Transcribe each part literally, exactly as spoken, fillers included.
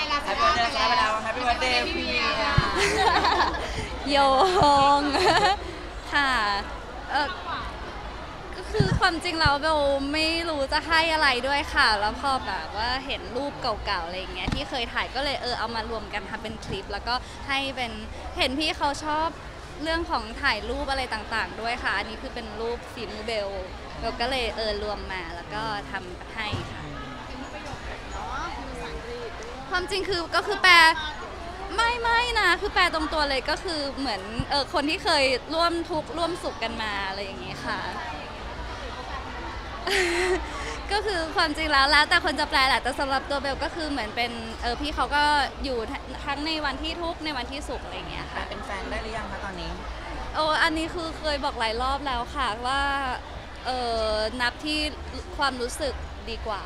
แฮปปี้เบิร์ดเดย์ไปแล้วแฮปปี้เบิร์ดเดย์พี่เวียโยงค่ะเออก็คือความจริงแล้วเบลไม่รู้จะให้อะไรด้วยค่ะแล้วพอแบบว่าเห็นรูปเก่าๆอะไรอย่างเงี้ยที่เคยถ่ายก็เลยเออเอามารวมกันทำเป็นคลิปแล้วก็ให้เป็นเห็นพี่เขาชอบเรื่องของถ่ายรูปอะไรต่างๆด้วยค่ะอันนี้คือเป็นรูปฝีมือเบลเบลก็เลยเออรวมมาแล้วก็ทำให้ค่ะความจริงคือก็คือแปลไม่ไม่นะคือแปลตรงตัวเลยก็คือเหมือนเออคนที่เคยร่วมทุกข์ร่วมสุขกันมาอะไรอย่างงี้ค่ะ ก็คือความจริงแล้วแล้วแต่คนจะแปลแหละแต่สำหรับตัวเบลก็คือเหมือนเป็นเออพี่เขาก็อยู่ทั้งในวันที่ทุกข์ในวันที่สุขอะไรอย่างเงี้ยค่ะเป็นแฟนได้หรือยังคะตอนนี้โอ้อันนี้คือเคยบอกหลายรอบแล้วค่ะว่าเออนับที่ความรู้สึกดีกว่า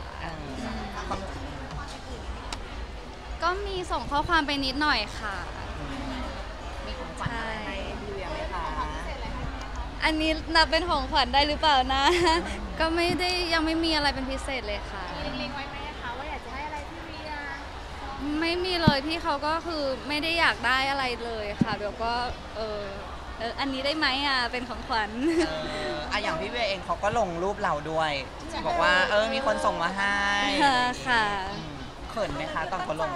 ก็มีส่งข้อความไปนิดหน่อยค่ะมีของขวัญอะไรให้พี่เวียไหมคะอันนี้นับเป็นของขวัญได้หรือเปล่านะ ก็ไม่ได้ยังไม่มีอะไรเป็นพิเศษเลยค่ะมีเล็งๆไว้ไหมคะว่าอยากจะให้อะไรพี่เวียไม่มีเลยพี่เขาก็คือไม่ได้อยากได้อะไรเลยค่ะเบลก็เออเอออันนี้ได้ไหมอ่ะเป็นของขวัญเอออะอย่างพี่เวียเองเขาก็ลงรูปเราด้วยบอกว่าเออมีคนส่งมาให้ค่ะเขินไหมคะตอนเขาลง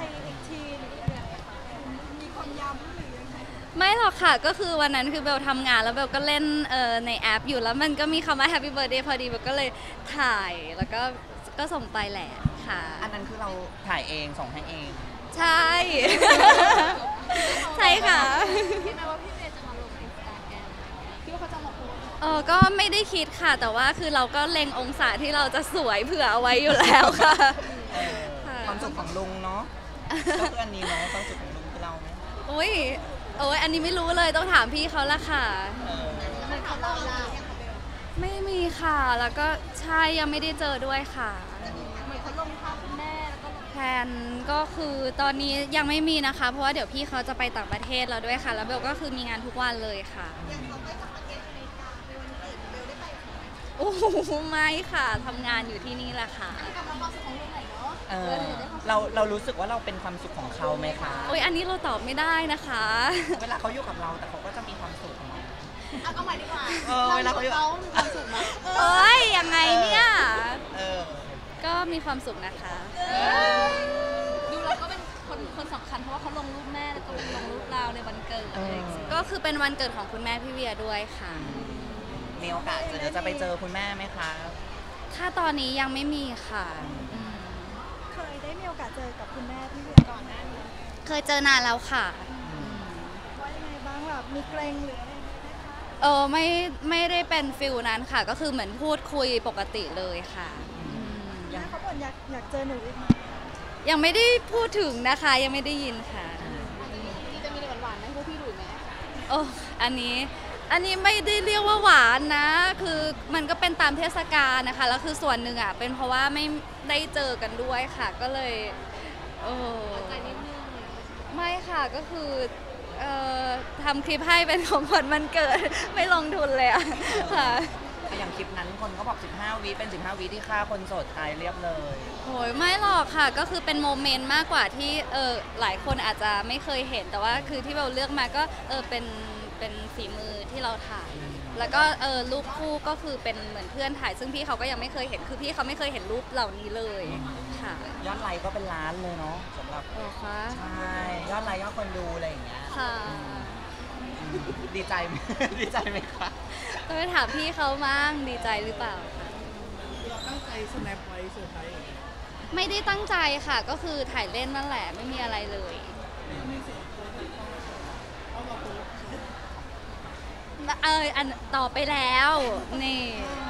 ไม่หรอกค่ะก็คือวันนั้นคือเบลทำงานแล้วเบลก็เล่นเอ่อในแอปอยู่แล้วมันก็มีคำว่า Happy Birthday พอดีเบลก็เลยถ่ายแล้วก็ก็ส่งไปแหละค่ะอันนั้นคือเราถ่ายเองส่งให้เองใช่ ใช่ค่ะคิดไหมว่าพี่เวียจะมาลงอินสตาแกรมคิดว่าเขาจะมาโพสเออก็ไม่ได้คิดค่ะแต่ว่าคือเราก็เล็งองศาที่เราจะสวยเผื่อเอาไว้อยู่แล้วค่ะความสุขของลุงเนาะก็คืออันนี้เนาะความสุขของลุงคือเราไหมอุ้ยโอ้ยอันนี้ไม่รู้เลยต้องถามพี่เขาละค่ะไม่มีค่ะแล้วก็ใช่ยังไม่ได้เจอด้วยค่ะเหมือนเขาลงภาพคุณแม่แล้วก็แพลนก็คือตอนนี้ยังไม่มีนะคะเพราะว่าเดี๋ยวพี่เขาจะไปต่างประเทศแล้วด้วยค่ะแล้วเบลก็คือมีงานทุกวันเลยค่ะโอ้โหไม่ค่ะทำงานอยู่ที่นี่แหละค่ะเออเราเรารู้สึกว่าเราเป็นความสุขของเขาไหมคะโอ้ยอันนี้เราตอบไม่ได้นะคะเวลาเขาอยู่กับเราแต่เขาก็จะมีความสุขของเราเอาใหม่ดีกว่าเออเวลาเขาอยู่เขามีความสุขไหมเอ้ยยังไงเนี่ยเออก็มีความสุขนะคะดูเราก็เป็นคนคนสำคัญเพราะว่าเขาลงรูปแม่แล้วก็ลงรูปเราในวันเกิดก็คือเป็นวันเกิดของคุณแม่พี่เวียด้วยค่ะมีโอกาสจะจะไปเจอคุณแม่ไหมคะถ้าตอนนี้ยังไม่มีค่ะเคยได้มีโอกาสเจอกับคุณแม่พี่เวียก่อนหน้านี้เคยเจอนานแล้วค่ะว่ายังไงบ้างแบบมีเกรงหรืออะไรเออไม่ไม่ได้เป็นฟิลนั้นค่ะก็คือเหมือนพูดคุยปกติเลยค่ะยังเขาบอกอยากอยากเจอหนูอีกไหมยังไม่ได้พูดถึงนะคะยังไม่ได้ยินค่ะจะมีหวานๆไหมพวกพี่ดูไหมโอ้อันนี้อันนี้ไม่ได้เรียกว่าหวานนะคือมันก็เป็นตามเทศกาลนะคะแล้วคือส่วนหนึ่งอ่ะเป็นเพราะว่าไม่ได้เจอกันด้วยค่ะก็เลยโอ้ไม่ค่ะก็คือเอ่อทำคลิปให้เป็นของขวัญวันเกิดไม่ลงทุนเลยอะค่ะอย่างคลิปนั้นคนก็บอกสิบห้าวิเป็นสิบห้าวิที่ฆ่าคนโสดตายเรียบเลยโอ้ยไม่หรอกค่ะก็คือเป็นโมเมนต์มากกว่าที่เออหลายคนอาจจะไม่เคยเห็นแต่ว่าคือที่เราเลือกมาก็เออเป็นเป็นฝีมือที่เราถ่ายแล้วก็เออรูปคู่ก็คือเป็นเหมือนเพื่อนถ่ายซึ่งพี่เขาก็ยังไม่เคยเห็นคือพี่เขาไม่เคยเห็นรูปเหล่านี้เลยค่ะยอดไลค์ก็เป็นล้านเลยเนาะสำหรับโอ้ค่ะใช่ยอดไลค์ยอดคนดูอะไรอย่างเงี้ยค่ะดีใจไหมดีใจไหมคะต้องไปถามพี่เขามั่งดีใจหรือเปล่าคะตั้งใจสแนปไว้เซอร์ไพรส์ไม่ได้ตั้งใจค่ะก็คือถ่ายเล่นนั่นแหละไม่มีอะไรเลยเอออันต่อไปแล้วนี่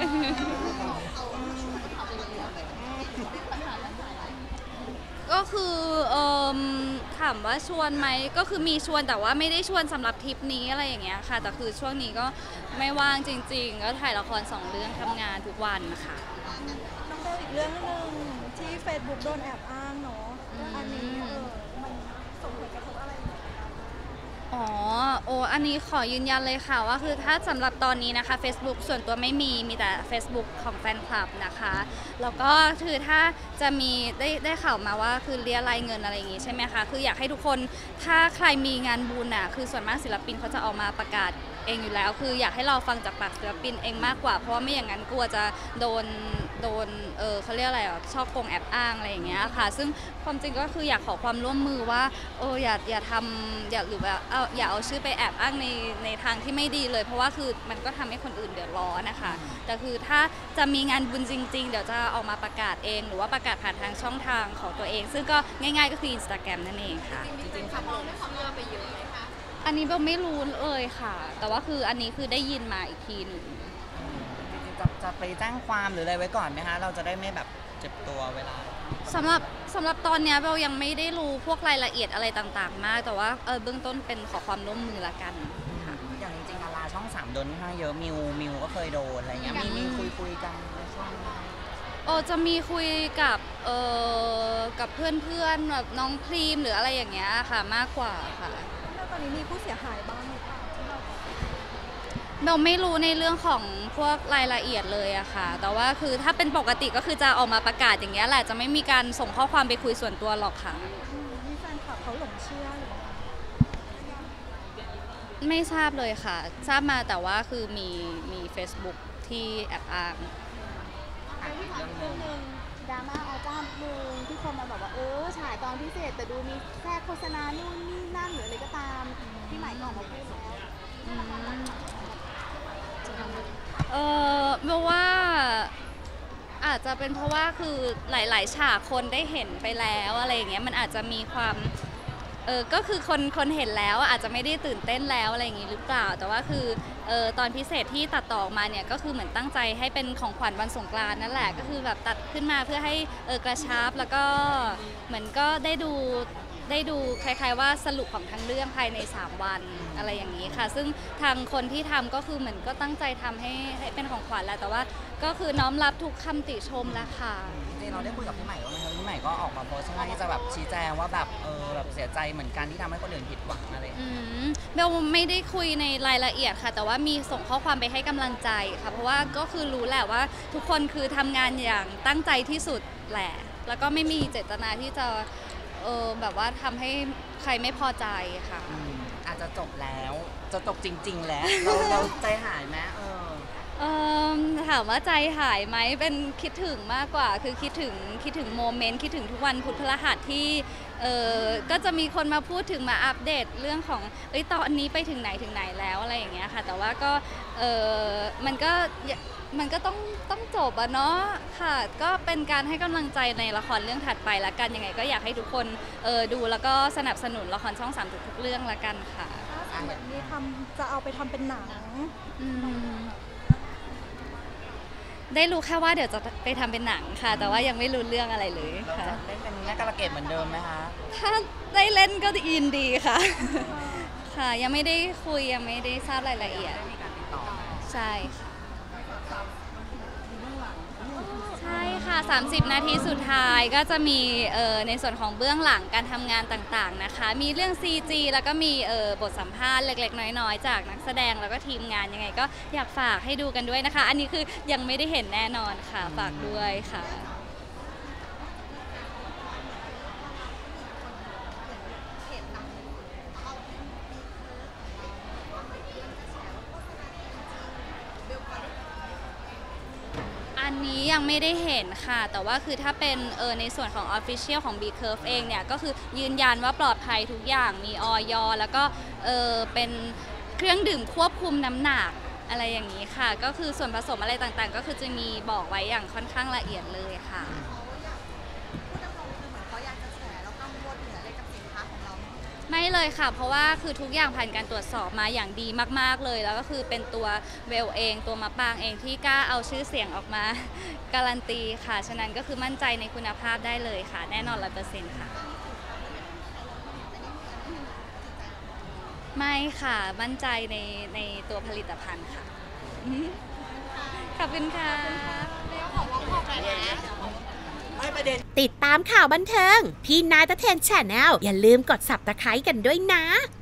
ก็คือเอ่อถามว่าชวนไหมก็คือมีชวนแต่ว่าไม่ได้ชวนสำหรับทริปนี้อะไรอย่างเงี้ยค่ะแต่คือช่วงนี้ก็ไม่ว่างจริงๆก็ถ่ายละครสองเรื่องทำงานทุกวันค่ะน้องเบลอีกเรื่องนึงที่ Facebook โดนแอบอ้างเนาะอันนี้เออมันส่งผลกระทบอะไรอ๋อโออ้อันนี้ขอยืนยันเลยค่ะว่าคือถ้าสำหรับตอนนี้นะคะ Facebook ส่วนตัวไม่มีมีแต่ Facebook ของแฟนคลับนะคะแล้วก็คือถ้าจะมีได้ได้ข่าวมาว่าคือเรียรายเงินอะไรอย่างงี้ใช่ไหมคะคืออยากให้ทุกคนถ้าใครมีงานบุญอ่ะคือส่วนมากศิลปินเขาจะออกมาประกาศเองอยู่แล้วคืออยากให้เราฟังจากปากศิลปินเองมากกว่าเพราะว่าไม่อย่างนั้นกลัวจะโดนโดนเออเขาเรียกอะไรอ่ะชอบโกงแอบอ้างอะไรอย่างเงี้ยค่ะซึ่งความจริงก็คืออยากขอความร่วมมือว่าเอออย่าอย่าทำอย่าหรือว่าเอาอย่าเอาชื่อไปแอบอ้างในในทางที่ไม่ดีเลยเพราะว่าคือมันก็ทำให้คนอื่นเดือดร้อนนะคะแต่คือถ้าจะมีงานบุญจริงๆเดี๋ยวจะออกมาประกาศเองหรือว่าประกาศผ่านทางช่องทางของตัวเองซึ่งก็ง่ายๆก็คือ Instagram นั่นเองค่ะจริงๆคำลงเชื่อไปเยอะเลยค่ะอันนี้เบลไม่รู้เลยค่ะ แต่ว่าคืออันนี้คือได้ยินมาอีกทีหนึ่งจริงๆจะจะไปแจ้งความหรืออะไรไว้ก่อนไหมคะเราจะได้ไม่แบบเจ็บตัวเวลาสำหรับสำหรับตอนเนี้ยเบลยังไม่ได้รู้พวกรายละเอียดอะไรต่างๆ มาก แต่ว่าเออเบื้องต้นเป็นขอความร่วมมือละกันค่ะอย่างจริงๆดาราช่องสามโดนค่อนข้างเยอะมิวมิวก็เคยโดนอะไรเงี้ยมีมีคุยคุยกันในช่องโอจะมีคุยกับเออกับเพื่อนๆแบบน้องพรีมหรืออะไรอย่างเงี้ยค่ะมากกว่าค่ะแล้วตอนนี้มีผู้เสียหายบ้างหรือเปล่าที่เราเบลไม่รู้ในเรื่องของพวกรายละเอียดเลยอะค่ะ แต่ว่าคือถ้าเป็นปกติก็คือจะออกมาประกาศอย่างเงี้ยแหละจะไม่มีการส่งข้อความไปคุยส่วนตัวหรอกค่ะมีแฟนคลับเขาหลงเชื่อหรือเปล่าไม่ทราบเลยค่ะ ทราบมาแต่ว่าคือมีมี Facebook ที่แอบอ้างอ่ะอีกเรื่องหเรื่นึ่อง งหนึ่งดราม่าอเจ้ามึงที่คนมาแบบว่าเออฉายตอนพิเศษแต่ดูมีแทรกโฆษณานู่นนี่นั่นหรืออะไรก็ตามพี่ใหม่ก็ออกมาพูดแล้วเออเบลว่าอาจจะเป็นเพราะว่าคือหลายๆฉากคนได้เห็นไปแล้วอะไรอย่างเงี้ยมันอาจจะมีความเออก็คือคนคนเห็นแล้วอาจจะไม่ได้ตื่นเต้นแล้วอะไรอย่างงี้หรือเปล่า แต่ว่าคือเออตอนพิเศษที่ตัดต่อออกมาเนี่ยก็คือเหมือนตั้งใจให้เป็นของขวัญวันสงกรานต์นั่นแหละก็คือแบบตัดขึ้นมาเพื่อให้เออกระชับแล้วก็เหมือนก็ได้ดูได้ดูคล้ายๆว่าสรุปของทั้งเรื่องภายในสามวันอะไรอย่างนี้ค่ะ ซึ่งทางคนที่ทำก็คือเหมือนก็ตั้งใจทำให้ให้เป็นของขวัญแหละแต่ว่าก็คือน้อมรับทุกคำติชมแล้วค่ะจริงๆเราได้คุยกับพี่ใหม่ว่าไงพี่ใหม่ก็ออกมาโพสต์ที่จะแบบชี้แจงว่าแบบเออแบบเสียใจเหมือนกันที่ทำให้คนอื่นผิดหวังอะไรอย่างอืเงี้ยมเบลไม่ได้คุยในรายละเอียดค่ะ แต่ว่ามีส่งข้อความไปให้กำลังใจค่ะ เพราะว่าก็คือรู้แหละว่าทุกคนคือทำงานอย่างตั้งใจที่สุดแหละ แล้วก็ไม่มีเจตนาที่จะเออแบบว่าทำให้ใครไม่พอใจค่ะอืมอาจจะจบแล้วจะจบจริง ๆ แล้วเราเราใจหายไหมเออเออถามว่าใจหายไหมเป็นคิดถึงมากกว่า คือคิดถึงคิดถึงโมเมนต์คิดถึงทุกวันพุธพฤหัสที่เออก็จะมีคนมาพูดถึงมาอัปเดตเรื่องของเอ้ยตอนนี้ไปถึงไหนถึงไหนแล้วอะไรอย่างเงี้ยค่ะ แต่ว่าก็เออมันก็มันก็ต้องต้องจบอะเนาะค่ะ ก็เป็นการให้กำลังใจในละครเรื่องถัดไปละกันยังไงก็อยากให้ทุกคนเออดูแล้วก็สนับสนุนละครช่องสามทุกๆเรื่องละกันค่ะถ้าสมมติมีทำจะเอาไปทำเป็นหนังอืมได้รู้แค่ว่าเดี๋ยวจะไปทำเป็นหนังค่ะ แต่ว่ายังไม่รู้เรื่องอะไรเลยเราค่ะจะเล่นเป็นแม่กระเกดเหมือนเดิมไหมคะถ้าได้เล่นก็ยินดีค่ะ ค่ะ ยังไม่ได้คุยยังไม่ได้ทราบรายละเอียดได้มีการติดต่อไหมใช่ค่ะใช่ค่ะ สามสิบ นาทีสุดท้ายก็จะมีเอ่อในส่วนของเบื้องหลังการทำงานต่างๆนะคะ มีเรื่อง ซี จี แล้วก็มีเอ่อบทสัมภาษณ์เล็กๆ น้อยๆ จากนักแสดงแล้วก็ทีมงานยังไงก็อยากฝากให้ดูกันด้วยนะคะ อันนี้คือยังไม่ได้เห็นแน่นอนค่ะ ฝากด้วยค่ะ อันนี้ยังไม่ได้เห็นค่ะ แต่ว่าคือถ้าเป็นเออในส่วนของ Official ของ B Curve เองเนี่ยก็คือยืนยันว่าปลอดภัยทุกอย่างมีออย แล้วก็เออเป็นเครื่องดื่มควบคุมน้ำหนักอะไรอย่างนี้ค่ะ ก็คือส่วนผสมอะไรต่างๆ ก็คือจะมีบอกไว้อย่างค่อนข้างละเอียดเลยค่ะ ไม่เลยค่ะ เพราะว่าคือทุกอย่างผ่านการตรวจสอบมาอย่างดีมากๆเลย แล้วก็คือเป็นตัวเวลเองตัวมะปางเองที่กล้าเอาชื่อเสียงออกมา การันตีค่ะ ฉะนั้นก็คือมั่นใจในคุณภาพได้เลยค่ะ แน่นอนร้อยเปอร์เซ็นต์ค่ะ ไม่ค่ะ มั่นใจในในตัวผลิตภัณฑ์ค่ะ ขอบคุณค่ะติดตามข่าวบันเทิง พี่นายตะเทนแชนแนลอย่าลืมกด ซับสไครบ์ กันด้วยนะ